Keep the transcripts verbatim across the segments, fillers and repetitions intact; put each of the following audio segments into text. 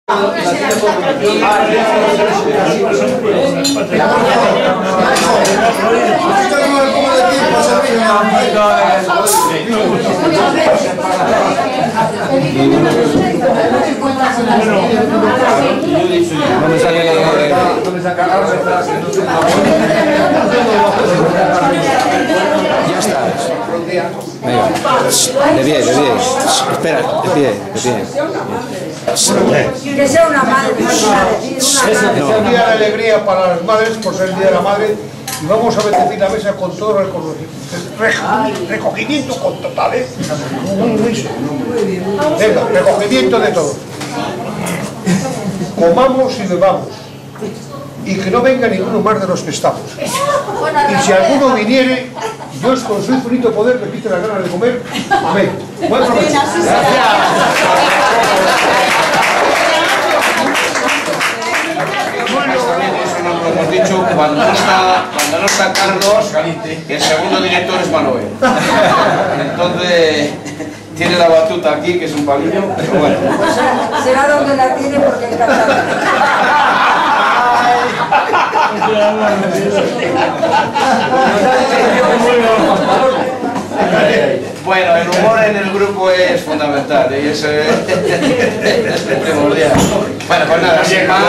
Ya está. Venga. De pie, de pie. Espera, de pie, de pie. Que sea una madre, no es una Es el día de alegría para las madres por ser el día de la madre y vamos a bendecir la mesa con todo el recogimiento con total, ¿eh? Venga, recogimiento de todo. Comamos y bebamos y que no venga ninguno más de los que estamos. Y si alguno viniere, Dios con su infinito poder le quite las ganas de comer. Amén. Buen provecho. Hemos dicho, cuando no está, cuando no está Carlos, el segundo director es Manuel. Entonces, tiene la batuta aquí, que es un palillo, pero bueno. Será donde la tiene porque encanta. Bueno, el humor en el grupo es fundamental y eso es, es primordial. Bueno, pues nada, sin más,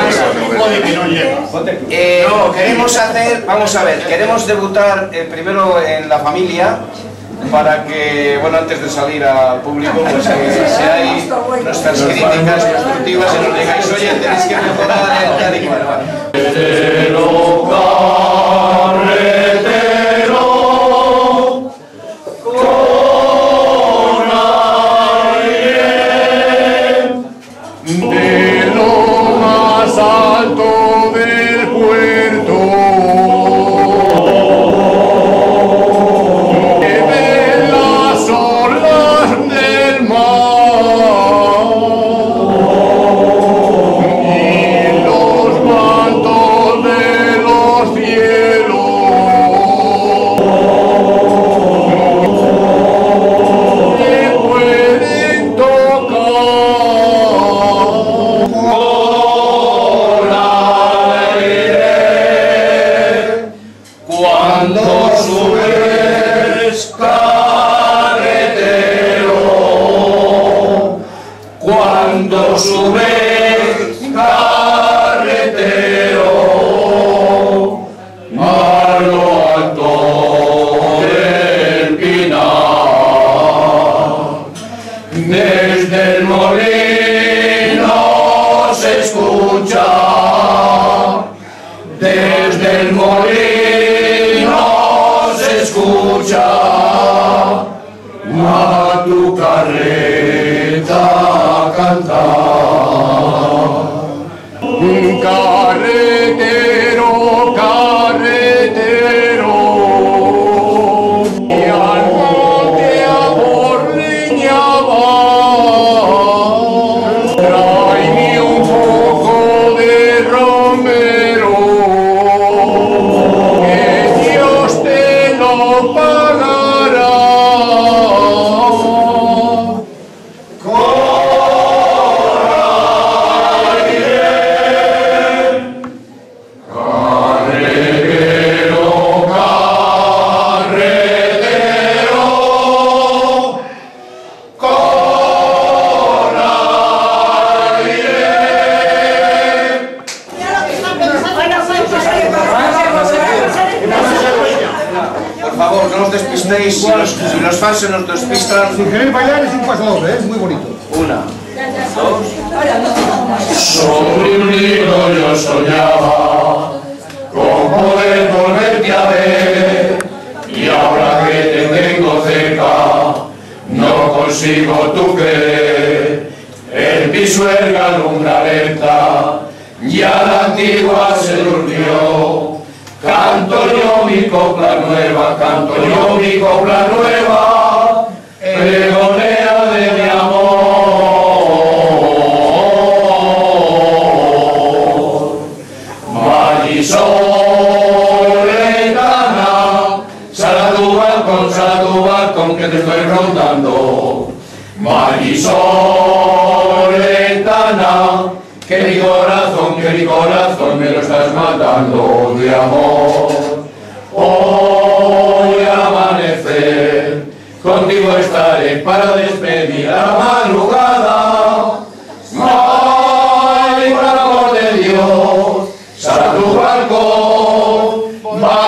eh, queremos hacer, vamos a ver, queremos debutar eh, primero en la familia para que, bueno, antes de salir al público, pues que si hay nuestras críticas constructivas y nos digáis, oye, tenéis que mejorar el tal y cual. Cuando subes carretero a lo alto del pinar, desde el molino se escucha, desde el molino se escucha a tu carreta cantar. Carretero, carretero, y al monte a por leña vas. Tráeme un poco de romero, que Dios te lo pagará. Por favor, no os despistéis, si los, si los fans se nos despistan. Si queréis bailar es un paso doble, es muy bonito. Una, dos. Sobre un libro yo soñaba con poder volverte a ver, y ahora que te tengo cerca no consigo tu querer. El pisuerga alumbra alerta, ya la antigua se durmió. Canto yo mi copla nueva, canto yo mi copla nueva, pregonea de mi amor. Vallisoletana, sal a tu balcón, sal a tu balcón, que te estoy rondando. Vallisoletana, que mi corazón, que mi corazón me lo estás matando de amor. Hoy al amanecer contigo estaré para despedir la madrugada. Ay, por amor de Dios, sal a tu balcón,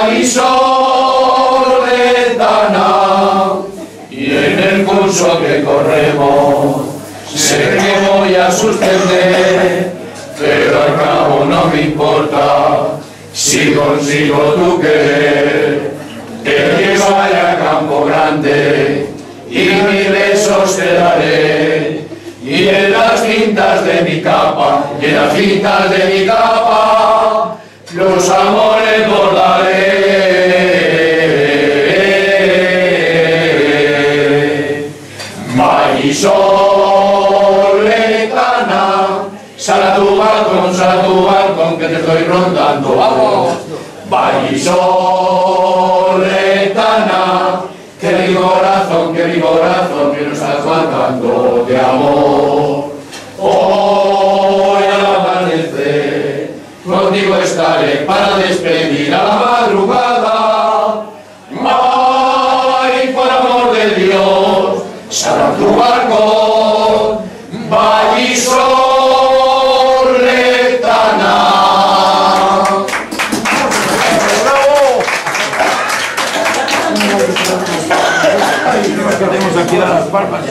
Vallisoletana, y en el curso que corremos sé que voy a suspender, pero al cabo no me importa si consigo tu querer. Que vaya a Campo Grande y mil besos te daré, y en las cintas de mi capa, y en las cintas de mi capa, los amores bordaré. Vallisoletana, sal a tu balcón, sal a tu balcón, que te estoy rondando. ¡Vamos! Vallisoletana, que mi corazón, que mi corazón, que no estás matando de amor. Hoy al amanecer contigo estaré para despedir a la madrugada. Ay, por amor de Dios, sal a tu balcón, Vallisoletana. Tenemos aquí las palmas.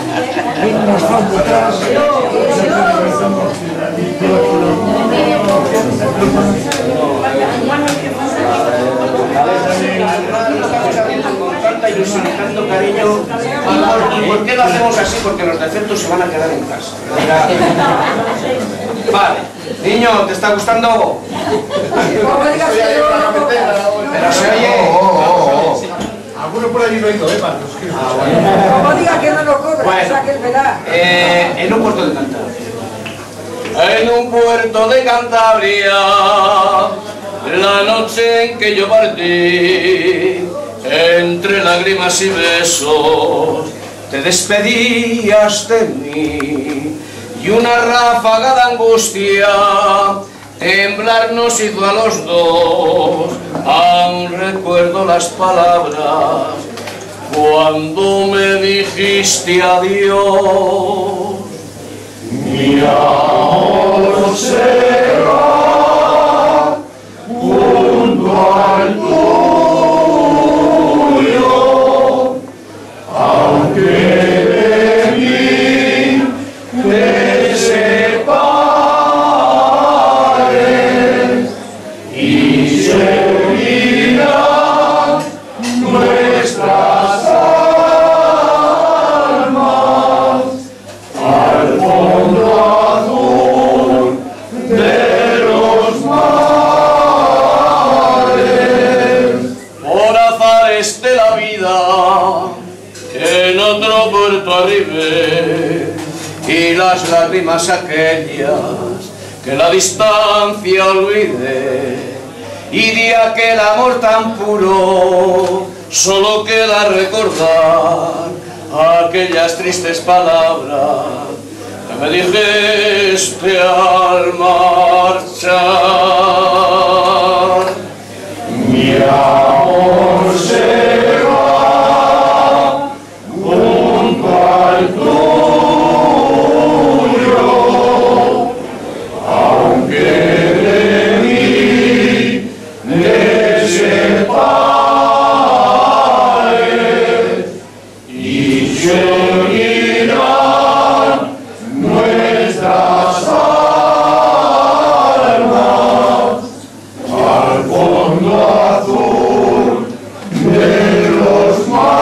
Con tanta ilusión y tanto cariño. ¿Y por qué lo hacemos así? Porque los defectos se van a quedar en casa. Vale. Niño, ¿te está gustando? Pero se oye. Alguno por allí no ha ido, ¿eh, Marcos? Como diga que no lo cobra, Bueno, saque el verá. Eh, en un puerto de Cantabria. En un puerto de Cantabria, la noche en que yo partí, entre lágrimas y besos, Te despedías de mí y una ráfaga de angustia temblar nos hizo a los dos. Aún recuerdo las palabras cuando me dijiste adiós. Mi amor será junto al tuyo, aunque de mí te separes y se unirán nuestras almas al fondo azul de los mares. Por azares de la vida en otro puerto arribé, y las lágrimas aquellas que la distancia olvidé, y de aquel amor tan puro solo queda recordar aquellas tristes palabras que me dijiste al marchar. Mi amor será junto al tuyo, aunque de mí te separes y se unirán nuestras almas al fondo azul de los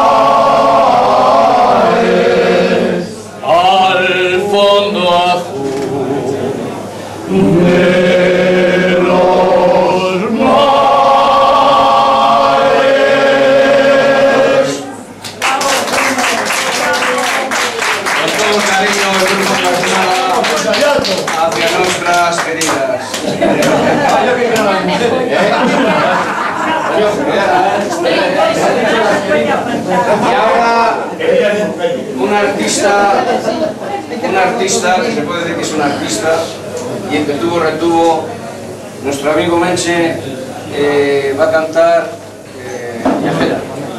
mares, al fondo azul de los mares. Con todo cariño, el Grupo Nacional hacia nuestras queridas. Y ahora un artista, un artista, que se puede decir que es un artista, y y el que tuvo retuvo. Nuestro amigo Menche eh, va a cantar eh, Viajera.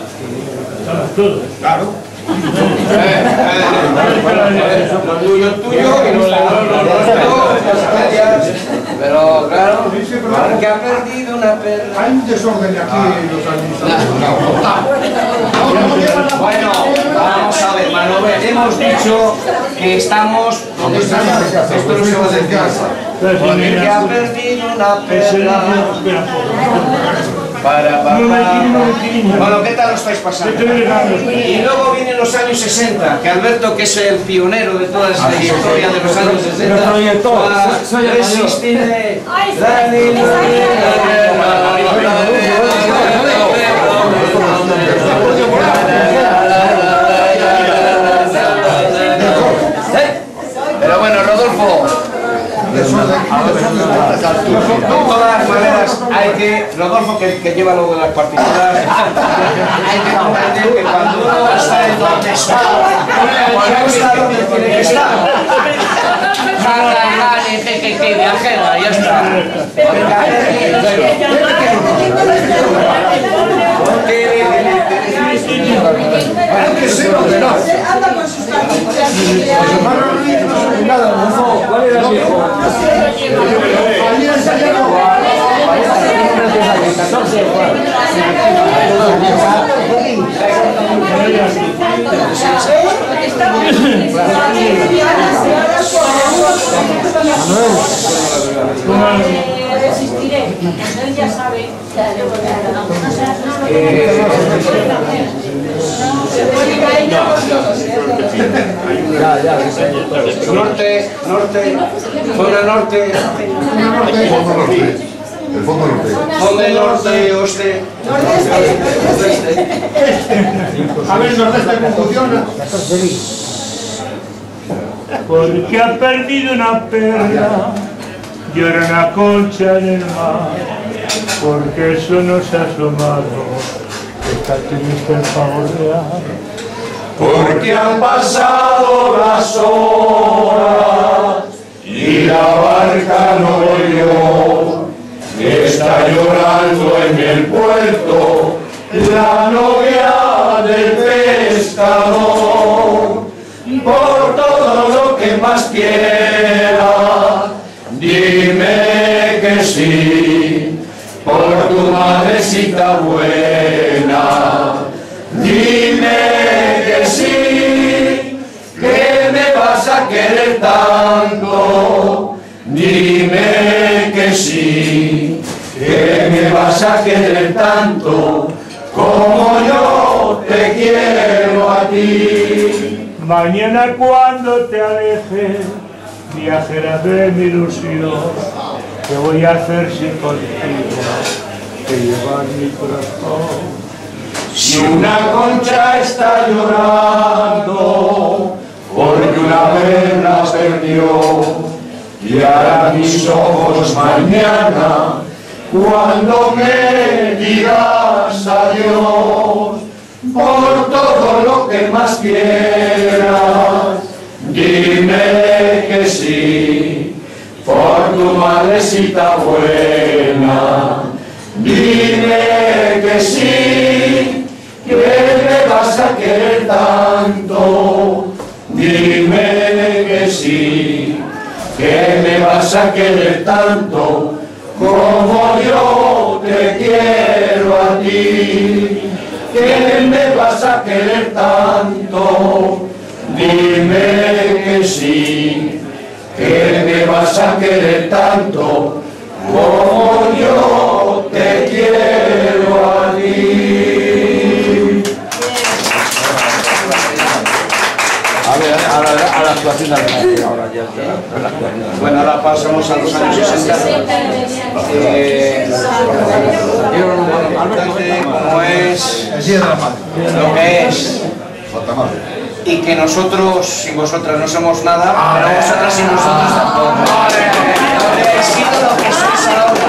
Claro. Eh, eh, lo tuyo es tuyo y lo nuestro, pero claro, porque ha perdido una perla. Hay un desorden aquí en los administradores. Bueno, vamos a ver, Manobel, hemos dicho que estamos donde estamos. Esto no se va a decir. Porque ha perdido una perla. Para, para, para. Bueno, ¿qué tal lo estáis pasando? Y luego vienen los años sesenta, que Alberto, que es el pionero de toda esta historia de los años sesenta, va a resistir. Pero bueno, Rodolfo, de todas maneras hay que, Rodolfo que, que lleva lo de las partituras, hay que comprender que cuando uno está en donde está, cuando uno está donde tiene que estar, jaja, que que que viajera, ya está. Hay que ser ordenado. Anda con sus partituras. ¿Cuál era el viejo? Allí ensayamos. Resistiré, él ya sabe. Norte, norte, zona norte, El fondo norte. zona norte, oeste. A ver, nordeste, ¿cómo funciona? Porque ha perdido una perla, llora una concha en el mar, porque eso no se ha asomado, está triste el favorear. Porque han pasado las horas y la barca no volvió, está llorando en el puerto la novia del pescador. Por todo lo que más quiera, dime que sí, por tu madrecita buena, dime que sí, que me vas a querer tanto, dime que sí, que me vas a querer tanto, como yo te quiero a ti. Mañana cuando te alejes, viajera de mi ilusión, ¿qué voy a hacer si contigo te llevas mi corazón? Si una concha está llorando porque una perla perdió, y hará mis ojos mañana cuando me digas adiós. Por todo lo que más quieras, dime que sí, por tu madrecita buena, dime que sí, que me vas a querer tanto, dime que sí, que me vas a querer tanto, como yo te quiero a ti. Que me vas a querer tanto, dime que sí, que me vas a querer tanto, como yo te quiero a ti. A ver, a la, a la actuación de la ahora ya está, a la actuación. Bueno, ahora pasamos a los años sesenta. Eh, como es lo que es, y que nosotros sin vosotras no somos nada, pero vosotras sin nosotros tampoco. Habéis sido lo que sois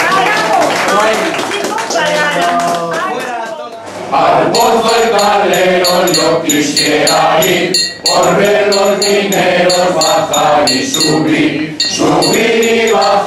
ahora. Al pozo del Calderón yo quisiera ir, por ver los dineros bajar y subir, subir y bajar.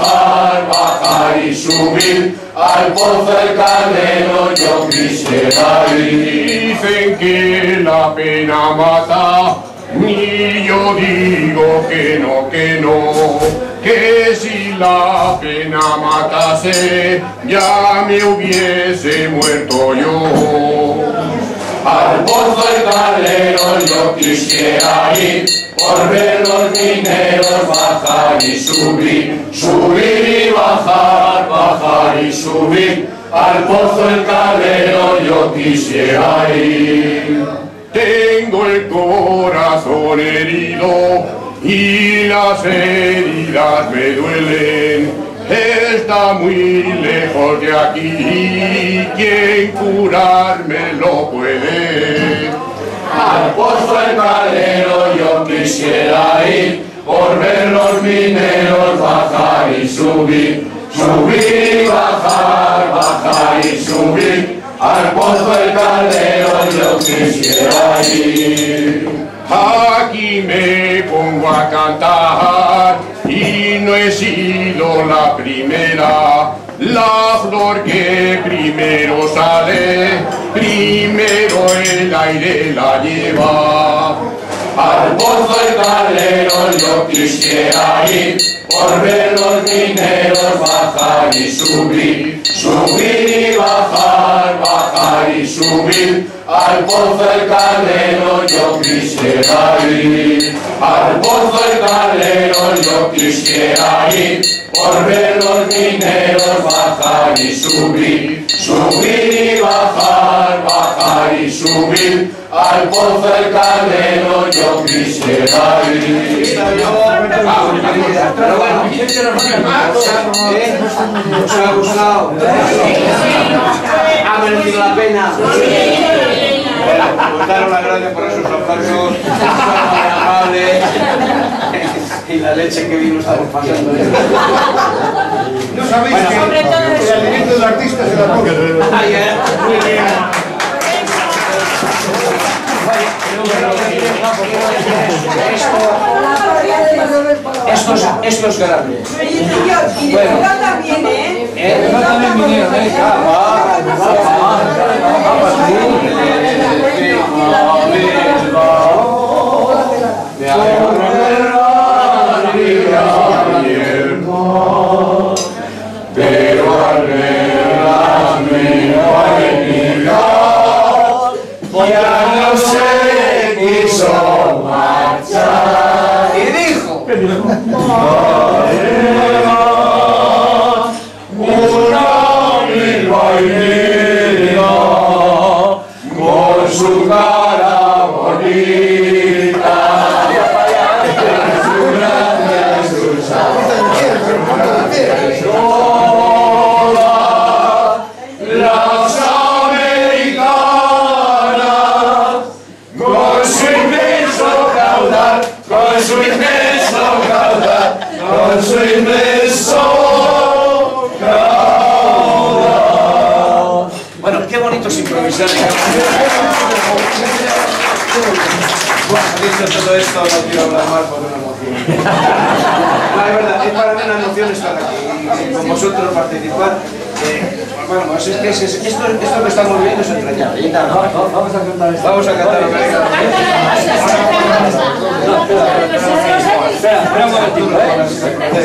subir al pozo del Calero, yo quisiera ir. Dicen que la pena mata, y yo digo que no, que no, que si la pena matase, ya me hubiese muerto yo. Al pozo del Calero yo quisiera ir, por ver los mineros bajar y subir, subir y bajar, bajar y subir. Al pozo del Calero yo quisiera ir. Tengo el corazón herido y las heridas me duelen. Está muy lejos de aquí, ¿quién curarme lo puede? Al pozo del Calero yo quisiera ir, por ver los mineros bajar y subir, subir y bajar, bajar y subir. Al pozo del Calero yo quisiera ir. Aquí me pongo a cantar y no he sido la primera. La flor que primero sale, primero el aire la lleva. Al pozo del Calero yo quisiera ir, por ver los mineros bajar y subir, subir y bajar, bajar y subir. Al pozo del Calero yo quisiera ir, al pozo del Calero yo quisiera ir, por ver los mineros bajar y subir, subir y bajar, bajar y subir. Al pozo del Calero yo quisiera ir. Pero bueno, ¿os ha gustado? ¿Ha merecido la pena? Pues daros las gracias por esos aplausos, muy amables, y la leche que vino estamos pasando. No sabéis que el alimento del artista se la come. Muy bien. Esto es, esto es grande. Bueno. ¿Eh? Pero al verme ya no se quiso marchar. ¿Qué dijo? Una bilbainera con su cara bonita, su gracia, su las americanas con su inmenso caudal, con su inmenso caudal, con su inmenso caudal. Bueno, qué bonito es improvisar. Bueno, dicho todo esto, no quiero hablar más por una emoción. No, es verdad, es para mí una emoción estar aquí y con vosotros participar. Eh, bueno, pues es que es, es, esto, esto que estamos viendo es entrañable. Vamos a cantar esto. Vamos a cantar lo que hay. Espera, espera un momentito, ¿eh?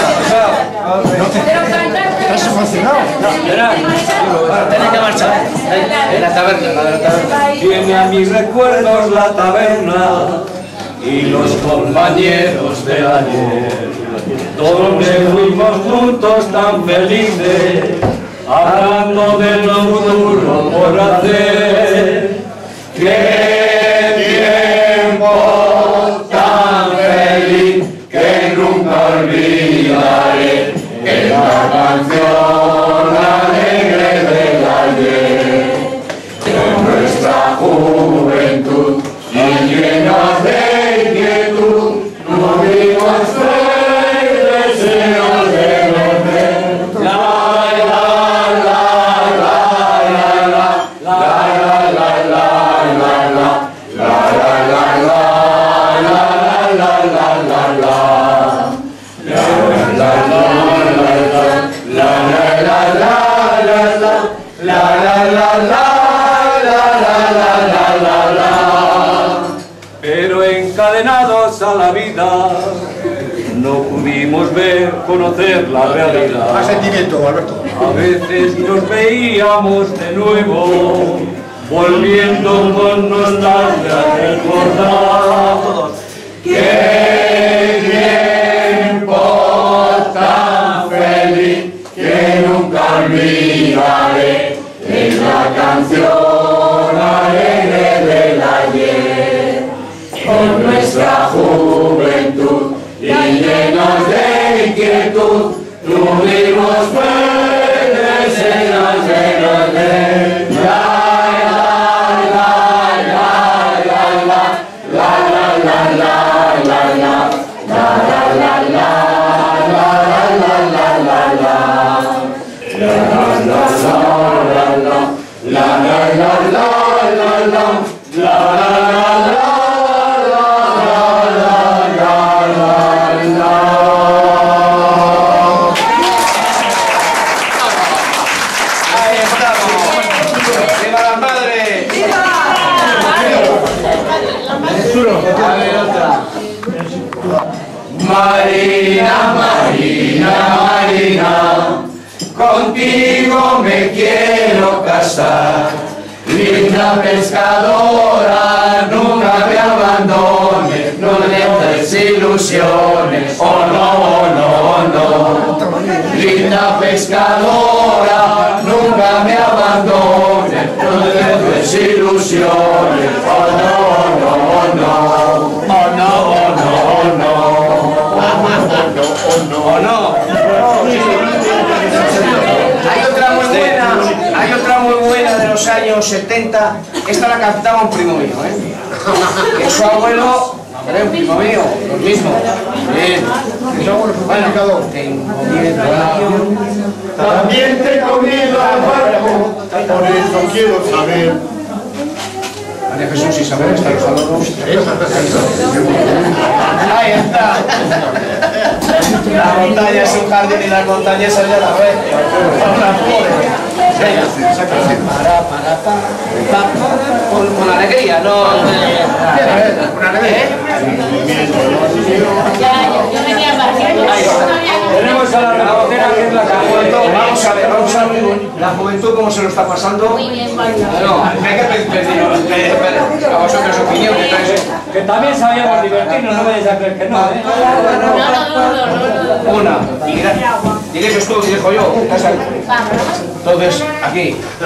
¿Estás emocionado? No, llorar. Bueno, tenés que marchar. En la taberna, la de la taberna. Viene a mis recuerdos la taberna y los compañeros de ayer, donde fuimos juntos tan felices, hablando de lo futuro por hacer. ¡Qué tiempo tan feliz que nunca olvidaré! Esta canción alegre del ayer, de nuestra juventud y llenas de inquietud, tuvimos fe y deseos de volver. La la la la la la la la la la la la. la, la, la, la, la, la, la, la, la, la, la, la, la. Pero encadenados a la vida, no pudimos ver, conocer la realidad. Más sentimiento, Alberto. A veces nos veíamos de nuevo, volviendo con nostalgia a recordar. ¡Qué tiempo tan feliz que nunca olvidaré! Es la canción alegre del ayer, con nuestra juventud y llenos de inquietud, tuvimos fuertes llenos de los de la la la la la la la la la la la la la la la Marina, Marina, Marina, contigo me quiero casar. Linda pescadora, nunca me abandones, no le des ilusiones, oh no, oh no, oh no. Linda pescadora, nunca me abandones, no le des ilusiones, oh no, oh no, oh no, oh no, oh no, oh no. ¿O no? Hay otra muy buena, hay otra muy buena de los años setenta. Esta la cantaba un primo mío, ¿eh? Que su abuelo, era un primo mío, lo mismo. Bien. Bueno, tengo miedo al avión. También tengo miedo al barco, por eso quiero saber. María Jesús Isabel, está los saludos. Ahí está. La montaña es un jardín y la montaña es allá a la vez. Venga, para, para, para, con, con alegría, no. Con alegría. Yo venía partiendo. Tenemos a la reportera que es la Juventud, vamos a ver, vamos a ver la juventud cómo se lo está pasando. Muy bien, María. No, hay que pedir a vosotros opinión. que también sabíamos divertirnos, no me vayas a creer que no, ¿eh? No, no, no, no. Una, y diréis tú, dijo yo, entonces, aquí.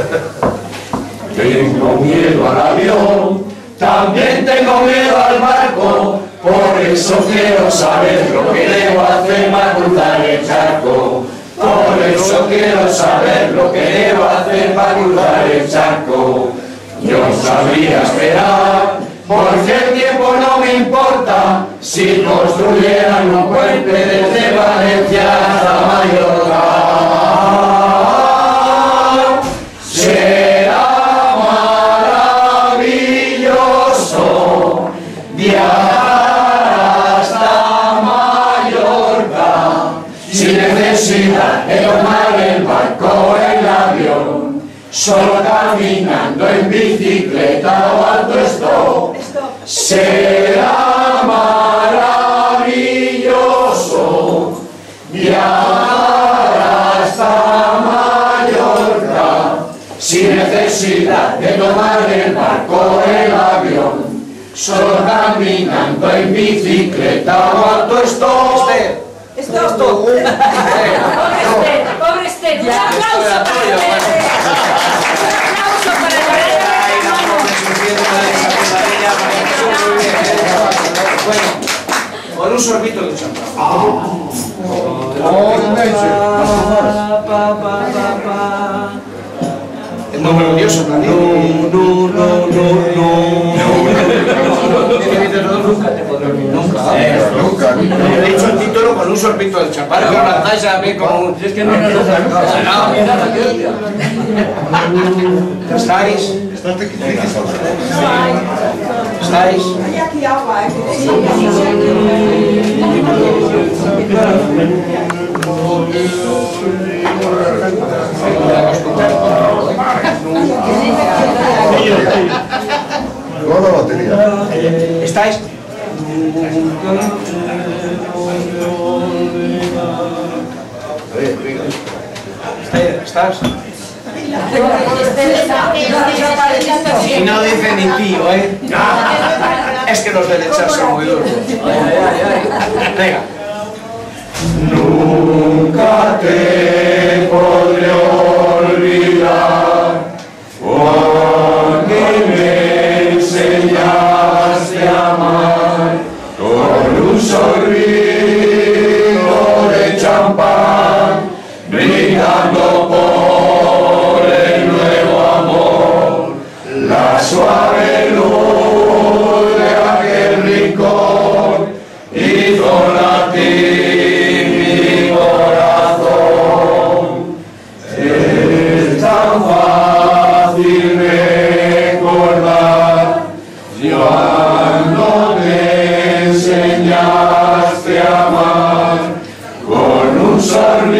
Tengo miedo al avión, también tengo miedo al barco, por eso quiero saber lo que debo hacer para cruzar el charco. Por eso quiero saber lo que debo hacer para cruzar el charco. Yo sabría esperar, porque el tiempo no me importa, si construyeran un puente desde Valencia hasta Mallorca. Será maravilloso viajar hasta Mallorca, sin necesidad de tomar el barco o el avión, solo caminando en bicicleta o alto stop. Será maravilloso viajar hasta Mallorca, sin necesidad de tomar el barco o el avión, solo caminando en bicicleta o alto stop. Esto, esto. Pobre Esther, pobre Esther. Un aplauso para Esther. Un aplauso para Bueno, con un sorbito de champán. Es muy melodioso también. No, no, no, no, no. Nunca te podré olvidar. Nunca. Nunca. He dicho el título con un sorbito del champán. Pero la lanzáis a mí como un... Es que no nos has sacado. ¿Estáis? ¿Estáis? Hay aquí agua, ¿eh? Toda la batería. ¿Estáis? ¿Estás? Y no dice ni tío, ¿eh? Es que los derechos son muy duros. Venga. Nunca te podré olvidar, porque me enseñaste a amar con un sorbito de champán, brindando por el nuevo amor, la suave luz de aquel rincón hizo latir mi corazón. Es tan fácil recordar cuando te enseñaste a amar con un sorbito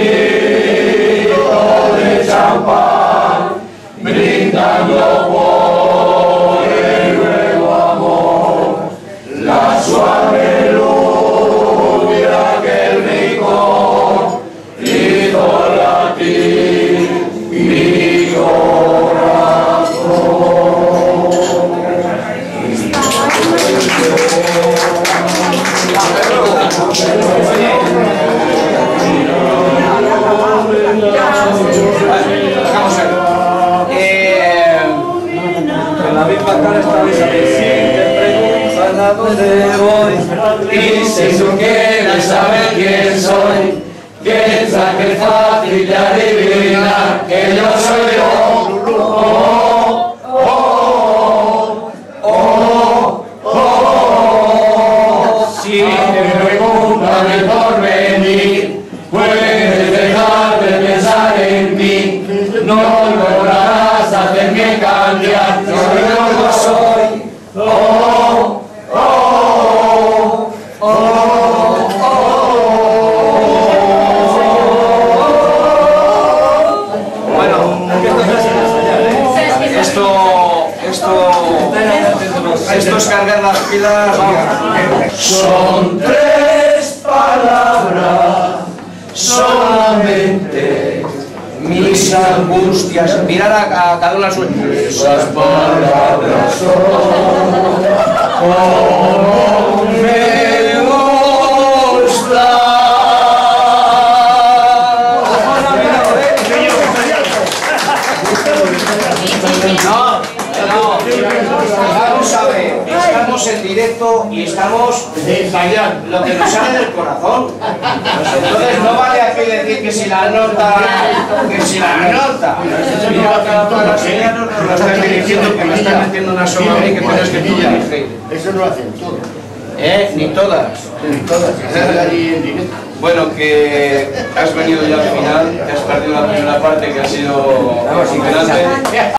de champán, brindando por el nuevo amor, la suave luz de aquel rincón hizo latir mi corazón. Vamos a ver. Eh, En la misma cara está Lisa que siempre preguntan a dónde voy. Y si tú quieres saber quién soy, piensa que es fácil de adivinar que yo soy yo. Oh, oh, oh, oh, oh. Si te preguntan el porvenir, puedes dejar de pensar en mí. No lograrás hacerme cambiar, yo no soy. Oh, oh, oh, oh, bueno, esto, esto, esto es cargar las pilas, vamos. Son tres palabras solamente, Mis angustias. Mirar a, a cada una suya. esas palabras son como me gusta. No, no. Vamos a ver. Estamos en directo y estamos ensayando lo que nos sale del corazón. Entonces no vale aquí decir que si la nota, que si la nota. Mira, todas las señas nos lo están dirigiendo, que me están metiendo una sola a mí que tienes que tú dirigir. Eso no lo hacen todos. ¿Eh? Ni todas. Ni todas. Están allí en directo. Bueno, que has venido ya al final, que has perdido la primera parte que ha sido emocionante.